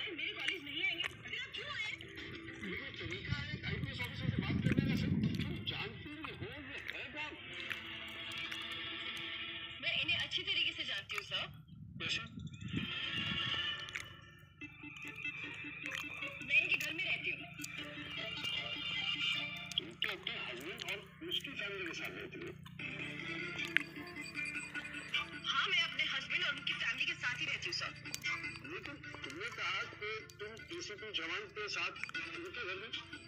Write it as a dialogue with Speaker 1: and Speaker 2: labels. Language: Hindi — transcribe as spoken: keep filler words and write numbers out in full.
Speaker 1: मेरे कॉलेज नहीं आएंगे, फिर आप क्यों आए?
Speaker 2: ये तरीका है आईपीएस ऑफिसर से बात करने का। सर तुम जानती हो ये है कौन?
Speaker 1: मैं इन्हें अच्छी तरीके से जानती हूँ सर।
Speaker 2: कैसे?
Speaker 1: मैं इनके घर में रहती हूँ।
Speaker 2: तुम तो अपने हस्बैंड और उसकी फैमिली के साथ रहती हो।
Speaker 1: हाँ, मैं अपने हस्बैंड और उनकी फैमिली के साथ ही रहती हूँ सर।
Speaker 2: लेकिन तुमने कहा कि तुम एसीपी जवान के साथ उनके घर में